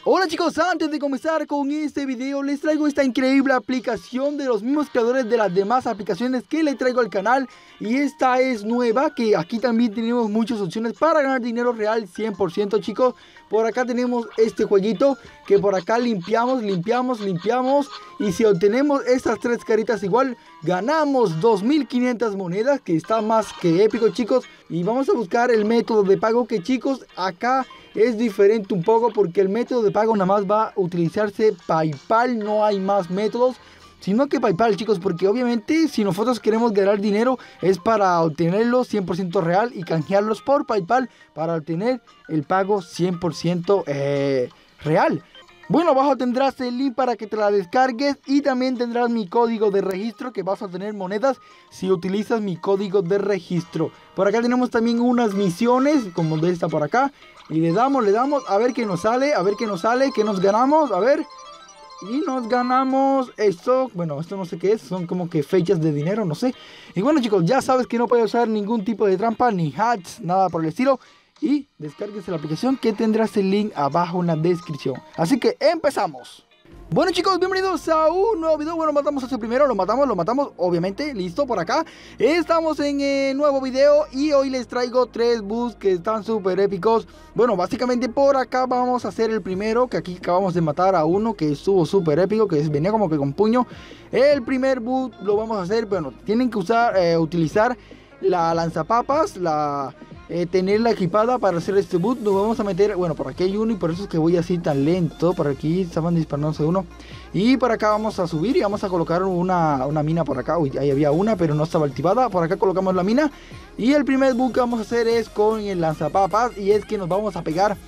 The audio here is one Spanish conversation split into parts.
Hola chicos, antes de comenzar con este video les traigo esta increíble aplicación de los mismos creadores de las demás aplicaciones que le traigo al canal. Y esta es nueva, que aquí también tenemos muchas opciones para ganar dinero real 100% chicos. Por acá tenemos este jueguito que por acá limpiamos. Y si obtenemos estas tres caritas igual, ganamos 2500 monedas, que está más que épico chicos. Y vamos a buscar el método de pago, que chicos acá es diferente un poco porque el método de pago nada más va a utilizarse PayPal, no hay más métodos sino que PayPal chicos, porque obviamente si nosotros queremos ganar dinero es para obtenerlo 100% real y canjearlos por PayPal para obtener el pago 100% real. Bueno, abajo tendrás el link para que te la descargues y también tendrás mi código de registro, que vas a tener monedas si utilizas mi código de registro. Por acá tenemos también unas misiones como de esta por acá y le damos a ver qué nos sale, qué nos ganamos, a ver. Y nos ganamos esto, bueno, esto no sé qué es, son como que fechas de dinero, no sé. Y bueno chicos, ya sabes que no puedes usar ningún tipo de trampa, ni hacks, nada por el estilo. Y descárguese la aplicación, que tendrás el link abajo en la descripción. Así que empezamos. Bueno chicos, bienvenidos a un nuevo video. Bueno, matamos a este primero, lo matamos, obviamente, listo, por acá. Estamos en el nuevo video y hoy les traigo 3 boosts que están súper épicos. Bueno, básicamente por acá vamos a hacer el primero, que aquí acabamos de matar a uno que estuvo súper épico, que venía como que con puño. El primer boost lo vamos a hacer, bueno, tienen que utilizar la lanzapapas, tenerla equipada para hacer este boot. Nos vamos a meter, bueno, por aquí hay uno y por eso es que voy así tan lento. Por aquí estaban disparándose uno. Y por acá vamos a subir y vamos a colocar una mina por acá. Uy, ahí había una pero no estaba activada. Por acá colocamos la mina. Y el primer boot que vamos a hacer es con el lanzapapas. Y es que nos vamos a pegar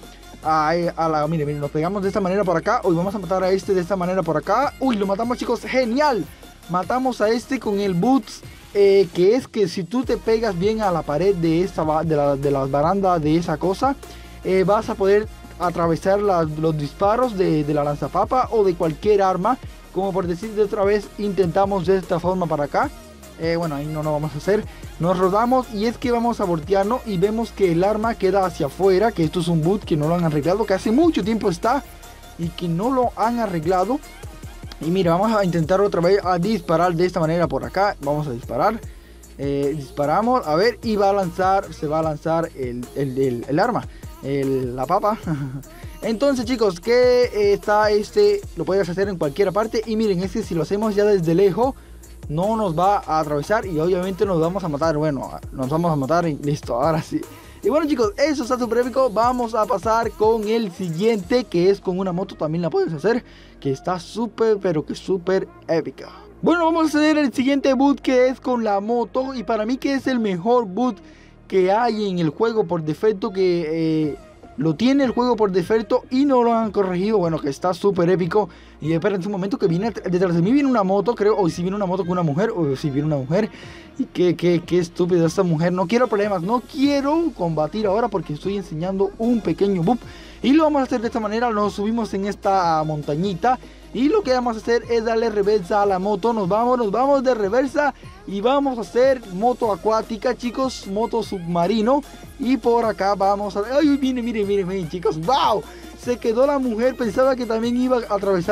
miren, nos pegamos de esta manera por acá. Uy, vamos a matar a este de esta manera por acá. Uy, lo matamos chicos, genial. Matamos a este con el boot. Que es que si tú te pegas bien a la pared de las barandas de esa cosa, vas a poder atravesar los disparos de la lanzapapa o de cualquier arma. Como por decirte otra vez, intentamos de esta forma para acá. Bueno, ahí no lo vamos a hacer. Nos rodamos y es que vamos a voltearnos y vemos que el arma queda hacia afuera. Que esto es un boot que no lo han arreglado, que hace mucho tiempo está y que no lo han arreglado. Y mira, vamos a intentar otra vez a disparar de esta manera por acá. Vamos a disparar. Disparamos, a ver, y se va a lanzar el arma, la papa. Entonces chicos, que está lo puedes hacer en cualquier parte. Y miren, es que si lo hacemos ya desde lejos, no nos va a atravesar y obviamente nos vamos a matar. Bueno, nos vamos a matar y listo, ahora sí. Y bueno chicos, eso está súper épico. Vamos a pasar con el siguiente, que es con una moto. También la puedes hacer, que está súper, pero que súper épica. Bueno, vamos a hacer el siguiente boot, que es con la moto. Y para mí que es el mejor boot que hay en el juego por defecto, que lo tiene el juego por defecto y no lo han corregido. Bueno, que está súper épico. Y esperen un momento, que viene detrás de mí, viene una moto, creo. O si viene una moto con una mujer, o si viene una mujer. Y qué estúpida esta mujer. No quiero problemas, no quiero combatir ahora porque estoy enseñando un pequeño boot. Y lo vamos a hacer de esta manera. Nos subimos en esta montañita y lo que vamos a hacer es darle reversa a la moto. Nos vamos de reversa y vamos a hacer moto acuática chicos, moto submarino. Y por acá vamos a... ¡Ay, miren chicos! ¡Wow! Se quedó la mujer, pensaba que también iba a atravesar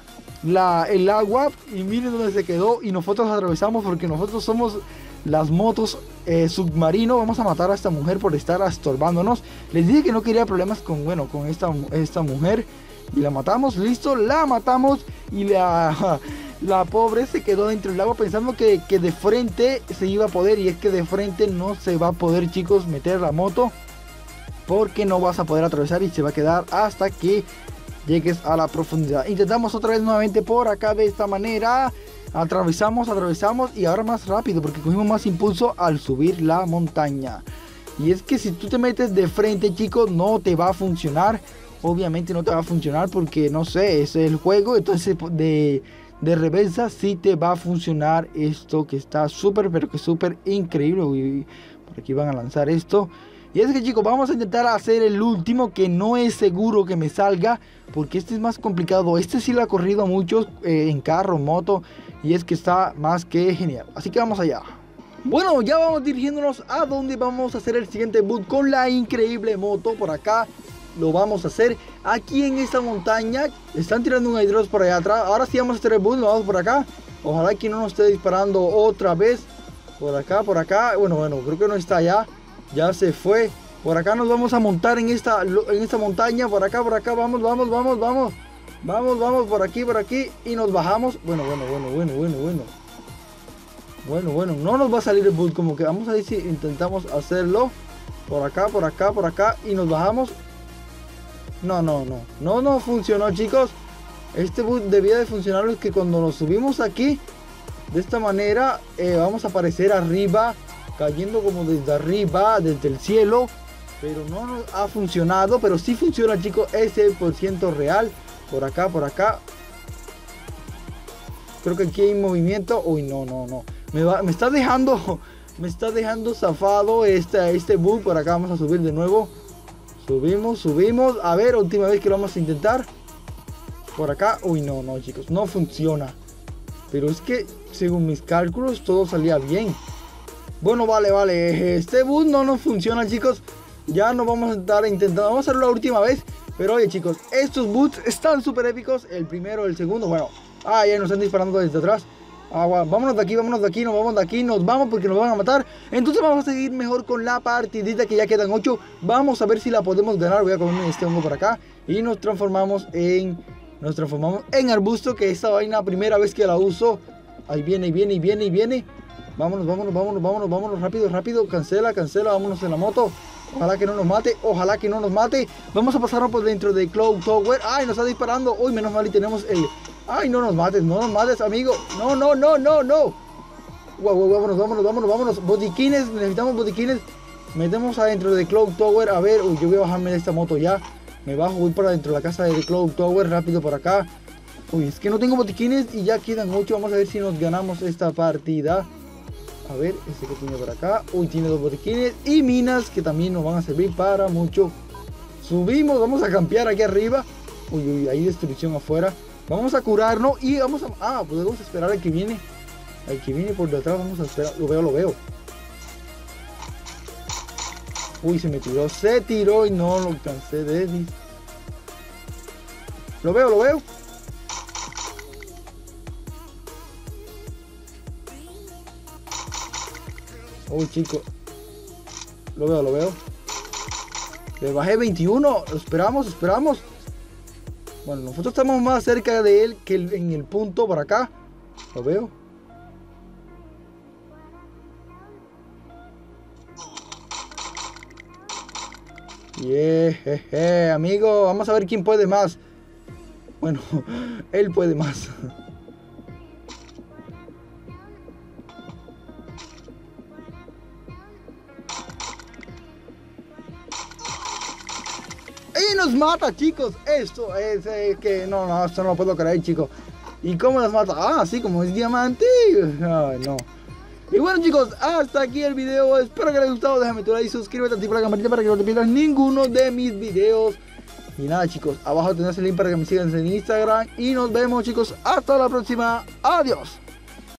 el agua. Y miren dónde se quedó. Y nosotros atravesamos porque nosotros somos las motos submarino. Vamos a matar a esta mujer por estar estorbándonos. Les dije que no quería problemas con esta mujer. Y la matamos, listo, la matamos. Y la pobre se quedó dentro del agua pensando que de frente se iba a poder. Y es que de frente no se va a poder chicos meter la moto, porque no vas a poder atravesar y se va a quedar hasta que llegues a la profundidad. Intentamos otra vez nuevamente por acá de esta manera. Atravesamos y ahora más rápido porque cogimos más impulso al subir la montaña. Y es que si tú te metes de frente chicos, no te va a funcionar. Obviamente no te va a funcionar porque no sé, es el juego. Entonces de reversa sí te va a funcionar esto, que está súper, pero que súper increíble. Uy, por aquí van a lanzar esto. Y es que chicos, vamos a intentar hacer el último, que no es seguro que me salga, porque este es más complicado. Este sí lo ha corrido a muchos en carro, moto, y es que está más que genial. Así que vamos allá. Bueno, ya vamos dirigiéndonos a donde vamos a hacer el siguiente boot con la increíble moto por acá. lo vamos a hacer aquí en esta montaña. Están tirando un Hydros por allá atrás. Ahora sí vamos a hacer el boot, nos vamos por acá. Ojalá que no nos esté disparando otra vez. Por acá, por acá. Bueno, creo que no está allá. Ya se fue. Por acá nos vamos a montar en esta montaña. Por acá, vamos. Vamos, por aquí. Y nos bajamos. Bueno. No nos va a salir el boot. Como que vamos a ver si intentamos hacerlo. Por acá. Y nos bajamos. No funcionó, chicos. Este boot debía de funcionar. Es que cuando nos subimos aquí, de esta manera, vamos a aparecer arriba, cayendo como desde arriba, desde el cielo. Pero no nos ha funcionado. Pero sí funciona, chicos. Es el % real. Por acá. Creo que aquí hay movimiento. Uy, no. Me está dejando zafado este bug. Por acá vamos a subir de nuevo. Subimos. A ver, última vez que lo vamos a intentar. Por acá. Uy, no, chicos. No funciona. Pero es que, según mis cálculos, todo salía bien. Bueno, vale. Este bug no nos funciona, chicos. Ya no vamos a estar intentando. Vamos a hacerlo la última vez. Pero oye, chicos, estos boots están súper épicos. El primero, el segundo, bueno. Ya nos están disparando desde atrás. Vámonos de aquí, nos vamos porque nos van a matar. Entonces vamos a seguir mejor con la partidita, que ya quedan 8. Vamos a ver si la podemos ganar. Voy a comerme este hongo por acá. Y nos transformamos en arbusto, que esta vaina, primera vez que la uso. Ahí viene. Vámonos, rápido. Cancela, vámonos en la moto. Ojalá que no nos mate. Vamos a pasarnos por dentro de Cloud Tower. Ay, nos está disparando. Uy, menos mal y tenemos el... Ay, no nos mates, amigo. No. Vámonos. Botiquines, necesitamos botiquines. Metemos adentro de Cloud Tower. A ver, yo voy a bajarme de esta moto ya. Me bajo, voy para dentro de la casa de Cloud Tower. Rápido por acá. Uy, es que no tengo botiquines y ya quedan 8. Vamos a ver si nos ganamos esta partida. A ver, este que tiene por acá. Uy, tiene 2 botiquines y minas que también nos van a servir para mucho. Subimos, vamos a campear aquí arriba. Uy, hay destrucción afuera. Vamos a curarnos y vamos a... podemos esperar al que viene. Al que viene por detrás, vamos a esperar. Lo veo. Uy, se tiró y no lo alcancé de... Lo veo. Uy, chico. Lo veo. Le bajé 21. Esperamos. Bueno, nosotros estamos más cerca de él que en el punto por acá. Lo veo. Amigo, vamos a ver quién puede más. Bueno, él puede más. Y nos mata, chicos. Esto es que no, esto no lo puedo creer, chicos. ¿Y cómo nos mata? Así como es diamante. Ay, no. Y bueno, chicos, hasta aquí el video. Espero que les haya gustado. Déjame tu like, suscríbete, activa la campanita para que no te pierdas ninguno de mis videos. Y nada, chicos, abajo tenés el link para que me sigan en Instagram. Y nos vemos, chicos, hasta la próxima. Adiós.